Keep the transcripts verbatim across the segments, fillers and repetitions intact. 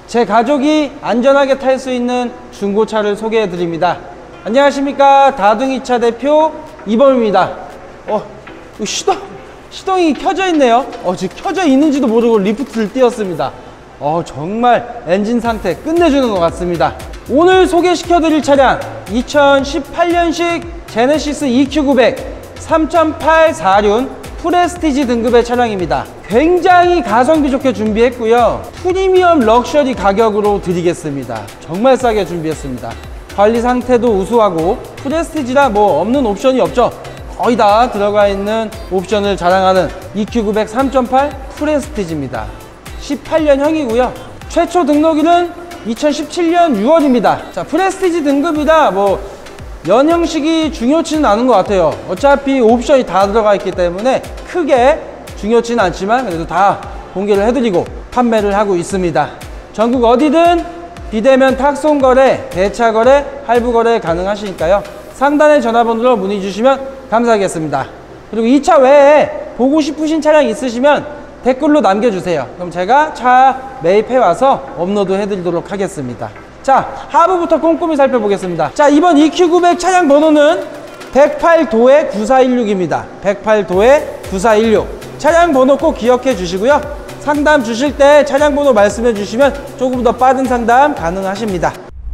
제 가족이 안전하게 탈 수 있는 중고차를 소개해 드립니다. 안녕하십니까, 다둥이차 대표 이범입니다. 어, 시동, 시동이 켜져 있네요. 어, 지금 켜져 있는지도 모르고 리프트를 띄웠습니다. 어, 정말 엔진 상태 끝내주는 것 같습니다. 오늘 소개시켜 드릴 차량 이천십팔 년식 제네시스 이큐 구백 삼 점 팔 사륜 프레스티지 등급의 차량입니다. 굉장히 가성비 좋게 준비했고요, 프리미엄 럭셔리 가격으로 드리겠습니다. 정말 싸게 준비했습니다. 관리 상태도 우수하고 프레스티지라 뭐 없는 옵션이 없죠. 거의 다 들어가 있는 옵션을 자랑하는 이큐 구백 삼 점 팔 프레스티지입니다. 십팔 년형이고요 최초 등록일은 이천십칠 년 유월입니다 자, 프레스티지 등급이라 뭐 연형식이 중요치는 않은 것 같아요. 어차피 옵션이 다 들어가 있기 때문에 크게 중요치는 않지만 그래도 다 공개를 해드리고 판매를 하고 있습니다. 전국 어디든 비대면 탁송 거래, 대차 거래, 할부 거래 가능하시니까요. 상단의 전화번호로 문의 주시면 감사하겠습니다. 그리고 이 차 외에 보고 싶으신 차량 있으시면 댓글로 남겨주세요. 그럼 제가 차 매입해 와서 업로드 해드리도록 하겠습니다. 자, 하부부터 꼼꼼히 살펴보겠습니다. 자, 이번 이큐 구백 차량 번호는 백팔 도에 구사일육입니다. 백팔 도에 구사일육. 차량 번호 꼭 기억해 주시고요. 상담 주실 때 차량 번호 말씀해 주시면 조금 더 빠른 상담 가능하십니다.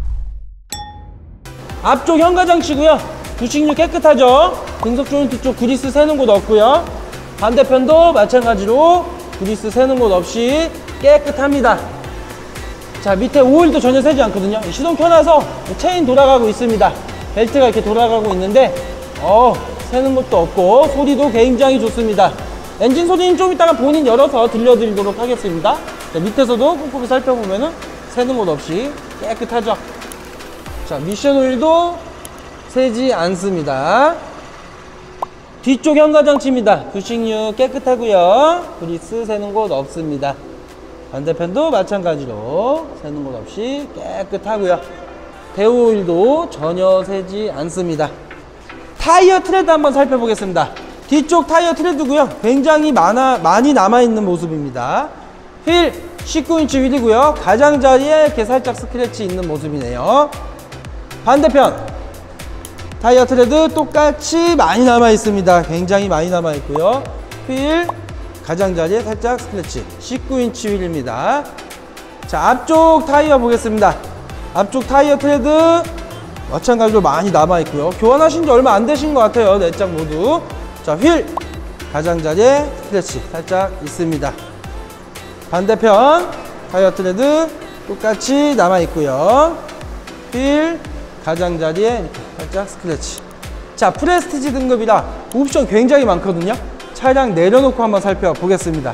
앞쪽 현가장치고요. 부식률 깨끗하죠. 등속 조인트 쪽 그리스 새는 곳 없고요. 반대편도 마찬가지로 그리스 새는 곳 없이 깨끗합니다. 자, 밑에 오일도 전혀 새지 않거든요. 시동 켜놔서 체인 돌아가고 있습니다. 벨트가 이렇게 돌아가고 있는데 어, 새는 것도 없고 소리도 굉장히 좋습니다. 엔진 소리는 좀 이따가 본인 열어서 들려드리도록 하겠습니다. 자, 밑에서도 꼼꼼히 살펴보면은 새는 곳 없이 깨끗하죠. 자, 미션 오일도 새지 않습니다. 뒤쪽 현가장치입니다. 부식류 깨끗하고요. 그리스 새는 곳 없습니다. 반대편도 마찬가지로 새는 곳 없이 깨끗하고요. 대오일도 전혀 새지 않습니다. 타이어 트레드 한번 살펴보겠습니다. 뒤쪽 타이어 트레드고요. 굉장히 많아, 많이 남아있는 모습입니다. 휠 십구 인치 휠이고요. 가장자리에 이렇게 살짝 스크래치 있는 모습이네요. 반대편 타이어 트레드 똑같이 많이 남아있습니다. 굉장히 많이 남아있고요. 휠 가장자리에 살짝 스크래치, 십구 인치 휠입니다. 자, 앞쪽 타이어 보겠습니다. 앞쪽 타이어 트레드 마찬가지로 많이 남아있고요. 교환하신 지 얼마 안 되신 것 같아요. 네 짝 모두. 자, 휠 가장자리에 스크래치 살짝 있습니다. 반대편 타이어 트레드 똑같이 남아있고요. 휠 가장자리에 이렇게 살짝 스크래치. 자, 프레스티지 등급이라 옵션 굉장히 많거든요. 차량 내려놓고 한번 살펴보겠습니다.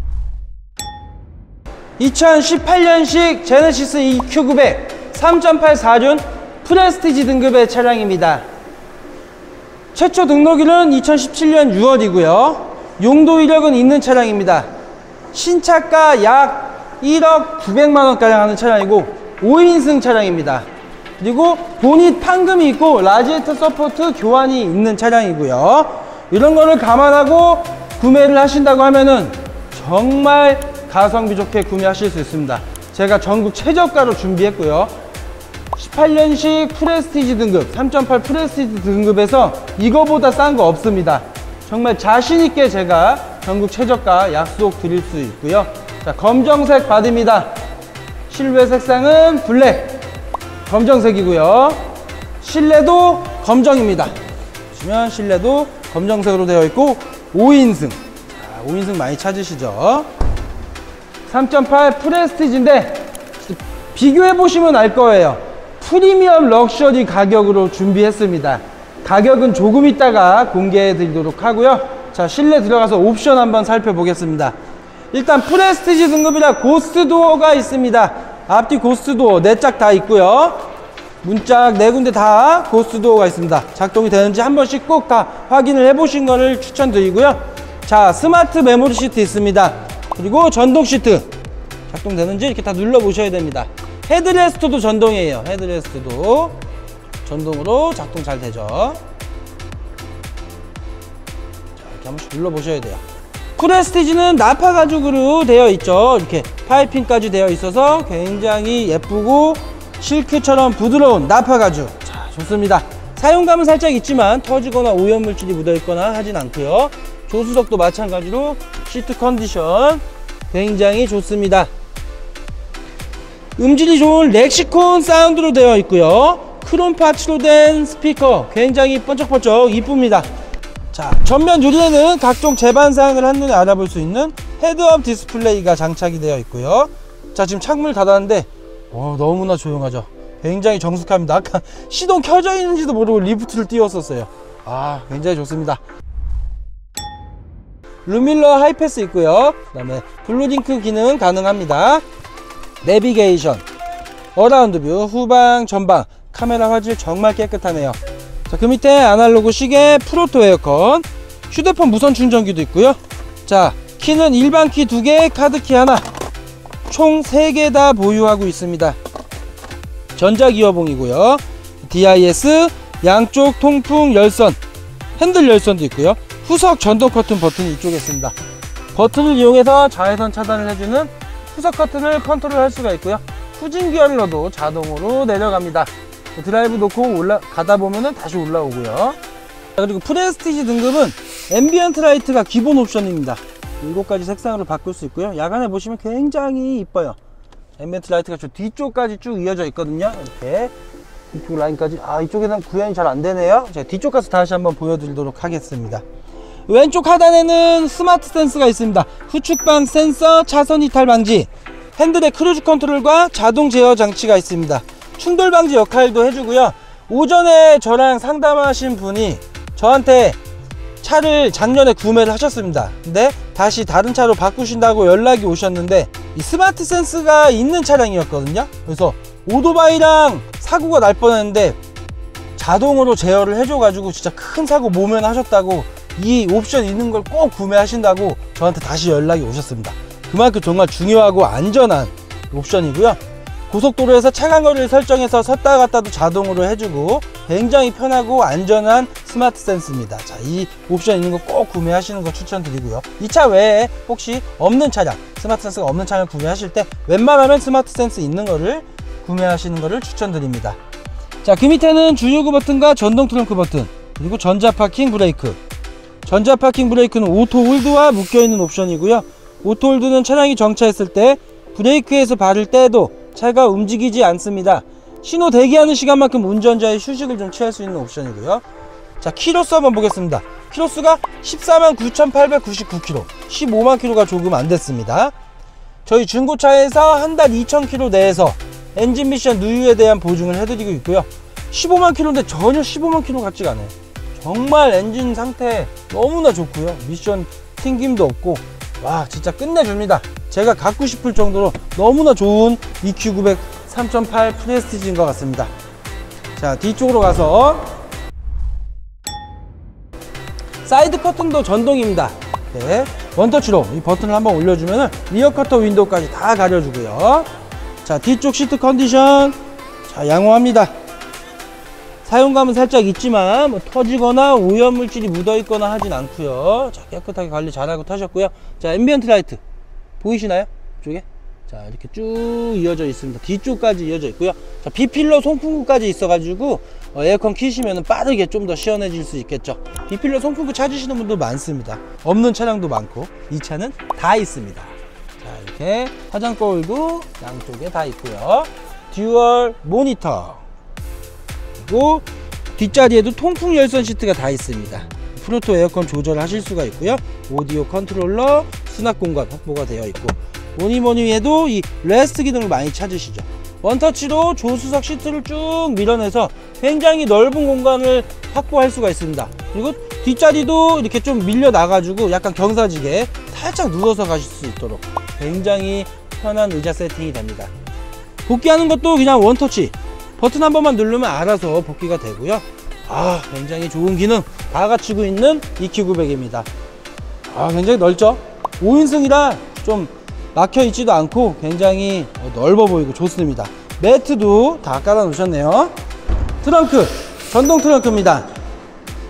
이천십팔 년식 제네시스 이큐 구백 삼 점 팔 사륜 프레스티지 등급의 차량입니다. 최초 등록일은 이천십칠 년 유월이고요 용도 이력은 있는 차량입니다. 신차가 약 일억 구백만 원가량 하는 차량이고 오 인승 차량입니다. 그리고 보닛 판금이 있고 라지에이터 서포트 교환이 있는 차량이고요. 이런 거를 감안하고 구매를 하신다고 하면은 정말 가성비 좋게 구매하실 수 있습니다. 제가 전국 최저가로 준비했고요. 십팔 년식 프레스티지 등급 삼 점 팔 프레스티지 등급에서 이거보다 싼 거 없습니다. 정말 자신있게 제가 전국 최저가 약속 드릴 수 있고요. 자, 검정색 바디입니다. 실외 색상은 블랙 검정색이고요. 실내도 검정입니다. 보시면 실내도 검정색으로 되어 있고 오 인승. 자, 오 인승 많이 찾으시죠? 삼 점 팔 프레스티지인데 비교해 보시면 알 거예요. 프리미엄 럭셔리 가격으로 준비했습니다. 가격은 조금 있다가 공개해 드리도록 하고요. 자, 실내 들어가서 옵션 한번 살펴보겠습니다. 일단 프레스티지 등급이라 고스트 도어가 있습니다. 앞뒤 고스트 도어 네 짝 다 있고요. 문짝 네 군데 다 고스트 도어가 있습니다. 작동이 되는지 한 번씩 꼭 다 확인을 해 보신 거를 추천드리고요. 자, 스마트 메모리 시트 있습니다. 그리고 전동 시트 작동되는지 이렇게 다 눌러 보셔야 됩니다. 헤드레스트도 전동이에요. 헤드레스트도 전동으로 작동 잘 되죠. 자, 이렇게 한 번씩 눌러 보셔야 돼요. 프레스티지는 나파 가죽으로 되어 있죠. 이렇게 파이핑까지 되어 있어서 굉장히 예쁘고 실크처럼 부드러운 나파 가죽. 자, 좋습니다. 사용감은 살짝 있지만 터지거나 오염물질이 묻어있거나 하진 않고요. 조수석도 마찬가지로 시트 컨디션 굉장히 좋습니다. 음질이 좋은 렉시콘 사운드로 되어 있고요. 크롬 파츠로 된 스피커 굉장히 번쩍번쩍 이쁩니다. 자, 전면 유리에는 각종 제반사양을 한눈에 알아볼 수 있는 헤드업 디스플레이가 장착이 되어 있고요. 자, 지금 창문을 닫았는데 오, 너무나 조용하죠. 굉장히 정숙합니다. 아까 시동 켜져 있는지도 모르고 리프트를 띄웠었어요. 아, 굉장히 좋습니다. 루밀러 하이패스 있고요. 그 다음에 블루링크 기능 가능합니다. 내비게이션, 어라운드 뷰, 후방, 전방, 카메라 화질 정말 깨끗하네요. 자, 그 밑에 아날로그 시계, 프로토 에어컨, 휴대폰 무선 충전기도 있고요. 자, 키는 일반 키 두 개, 카드 키 하나, 총 세 개 다 보유하고 있습니다. 전자기어봉이고요. 디아이에스, 양쪽 통풍 열선, 핸들 열선도 있고요. 후석 전동 커튼 버튼이 이쪽에 있습니다. 버튼을 이용해서 자외선 차단을 해주는 후석 커튼을 컨트롤 할 수가 있고요. 후진 기어를 넣어도 자동으로 내려갑니다. 드라이브 놓고 올라가다 보면은 다시 올라오고요. 그리고 프레스티지 등급은 앰비언트 라이트가 기본 옵션입니다. 일곱 가지 색상으로 바꿀 수 있고요. 야간에 보시면 굉장히 이뻐요. 앰비언트 라이트가 저 뒤쪽까지 쭉 이어져 있거든요. 이렇게 이쪽 라인까지. 아, 이쪽에는 구현이 잘 안 되네요. 제가 뒤쪽 가서 다시 한번 보여드리도록 하겠습니다. 왼쪽 하단에는 스마트 센스가 있습니다. 후측방 센서, 차선 이탈 방지, 핸들의 크루즈 컨트롤과 자동 제어 장치가 있습니다. 충돌 방지 역할도 해주고요. 오전에 저랑 상담하신 분이 저한테 차를 작년에 구매를 하셨습니다. 근데 다시 다른 차로 바꾸신다고 연락이 오셨는데 이 스마트 센스가 있는 차량이었거든요. 그래서 오토바이랑 사고가 날 뻔했는데 자동으로 제어를 해줘가지고 진짜 큰 사고 모면하셨다고, 이 옵션 있는 걸 꼭 구매하신다고 저한테 다시 연락이 오셨습니다. 그만큼 정말 중요하고 안전한 옵션이고요. 고속도로에서 차간 거리를 설정해서 섰다 갔다도 자동으로 해주고 굉장히 편하고 안전한 스마트 센스입니다. 자, 이 옵션 있는 거 꼭 구매하시는 거 추천드리고요. 이 차 외에 혹시 없는 차량, 스마트 센스가 없는 차량 구매하실 때 웬만하면 스마트 센스 있는 거를 구매하시는 거를 추천드립니다. 자, 그 밑에는 주유구 버튼과 전동 트렁크 버튼, 그리고 전자 파킹 브레이크. 전자 파킹 브레이크는 오토 홀드와 묶여있는 옵션이고요. 오토 홀드는 차량이 정차했을 때 브레이크에서 발을 떼도 차가 움직이지 않습니다. 신호 대기하는 시간만큼 운전자의 휴식을 좀 취할 수 있는 옵션이고요. 자, 키로수 한번 보겠습니다. 키로수가 십사만 구천팔백구십구 킬로미터, 십오만 킬로미터가 조금 안 됐습니다. 저희 중고차에서 한 달 이천 킬로미터 내에서 엔진 미션 누유에 대한 보증을 해드리고 있고요. 십오만 킬로미터인데 전혀 십오만 킬로미터 같지가 않아요. 정말 엔진 상태 너무나 좋고요. 미션 튕김도 없고, 와, 진짜 끝내줍니다. 제가 갖고 싶을 정도로 너무나 좋은 이큐 구백 삼 점 팔 프레스티지인 것 같습니다. 자, 뒤쪽으로 가서 사이드 커튼도 전동입니다. 네, 원터치로 이 버튼을 한번 올려주면 리어 커터 윈도우까지 다 가려주고요. 자, 뒤쪽 시트 컨디션 자, 양호합니다. 사용감은 살짝 있지만 뭐 터지거나 오염물질이 묻어있거나 하진 않고요. 자, 깨끗하게 관리 잘하고 타셨고요. 자, 앰비언트 라이트 보이시나요? 이쪽에? 자, 이렇게 쭉 이어져 있습니다. 뒤쪽까지 이어져 있고요. 자, 비필러 송풍구까지 있어가지고 어, 에어컨 키시면 빠르게 좀 더 시원해질 수 있겠죠. 비필러 송풍구 찾으시는 분도 많습니다. 없는 차량도 많고 이 차는 다 있습니다. 자, 이렇게 화장 거울도 양쪽에 다 있고요. 듀얼 모니터, 그리고 뒷자리에도 통풍 열선 시트가 다 있습니다. 프로토 에어컨 조절하실 수가 있고요. 오디오 컨트롤러, 수납 공간 확보가 되어 있고, 뭐니뭐니 해도 이 레스트 기능을 많이 찾으시죠. 원터치로 조수석 시트를 쭉 밀어내서 굉장히 넓은 공간을 확보할 수가 있습니다. 그리고 뒷자리도 이렇게 좀 밀려 나가지고 약간 경사지게 살짝 누워서 가실 수 있도록 굉장히 편한 의자 세팅이 됩니다. 복귀하는 것도 그냥 원터치 버튼 한 번만 누르면 알아서 복귀가 되고요. 아, 굉장히 좋은 기능 다 갖추고 있는 이큐 구백입니다. 아, 굉장히 넓죠? 오 인승이라 좀 막혀 있지도 않고 굉장히 넓어 보이고 좋습니다. 매트도 다 깔아 놓으셨네요. 트렁크, 전동 트렁크입니다.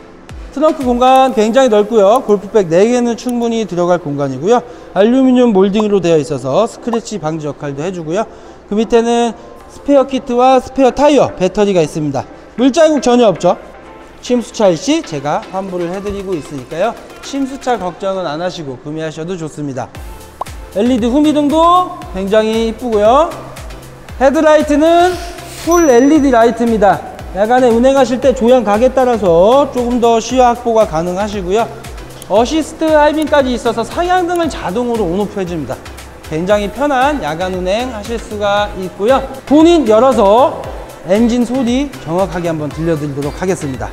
트렁크 공간 굉장히 넓고요. 골프백 네 개는 충분히 들어갈 공간이고요. 알루미늄 몰딩으로 되어 있어서 스크래치 방지 역할도 해주고요. 그 밑에는 스페어 키트와 스페어 타이어, 배터리가 있습니다. 물자국 전혀 없죠. 침수차 일시 제가 환불을 해드리고 있으니까요. 침수차 걱정은 안 하시고 구매하셔도 좋습니다. 엘이디 후미등도 굉장히 이쁘고요. 헤드라이트는 풀 엘이디 라이트입니다. 야간에 운행하실 때 조향 각에 따라서 조금 더 시야 확보가 가능하시고요. 어시스트 하이빔까지 있어서 상향등을 자동으로 온오프 해줍니다. 굉장히 편한 야간 운행 하실 수가 있고요. 본인 열어서 엔진 소리 정확하게 한번 들려드리도록 하겠습니다.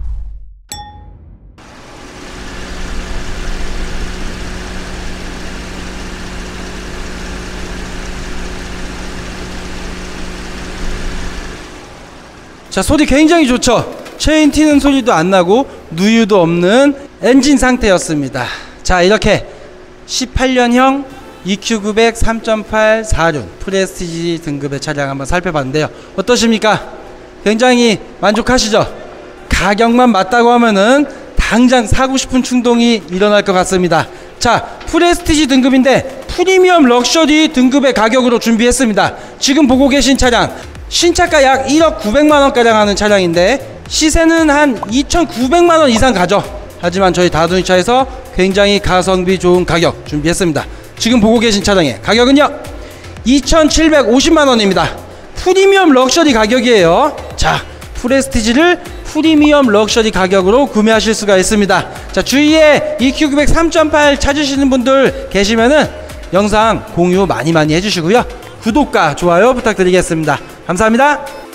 자, 소리 굉장히 좋죠. 체인 튀는 소리도 안 나고 누유도 없는 엔진 상태였습니다. 자, 이렇게 십팔 년형 이큐 구백 삼 점 팔 사륜 프레스티지 등급의 차량 한번 살펴봤는데요. 어떠십니까? 굉장히 만족하시죠? 가격만 맞다고 하면은 당장 사고 싶은 충동이 일어날 것 같습니다. 자, 프레스티지 등급인데 프리미엄 럭셔리 등급의 가격으로 준비했습니다. 지금 보고 계신 차량 신차가 약 일억 구백만 원가량 하는 차량인데 시세는 한 이천구백만 원 이상 가죠. 하지만 저희 다두니차에서 굉장히 가성비 좋은 가격 준비했습니다. 지금 보고 계신 차량의 가격은요 이천칠백오십만 원입니다. 프리미엄 럭셔리 가격이에요. 자, 프레스티지를 프리미엄 럭셔리 가격으로 구매하실 수가 있습니다. 자, 주위에 이큐 구백 삼 점 팔 찾으시는 분들 계시면은 영상 공유 많이 많이 해주시고요. 구독과 좋아요 부탁드리겠습니다. 감사합니다.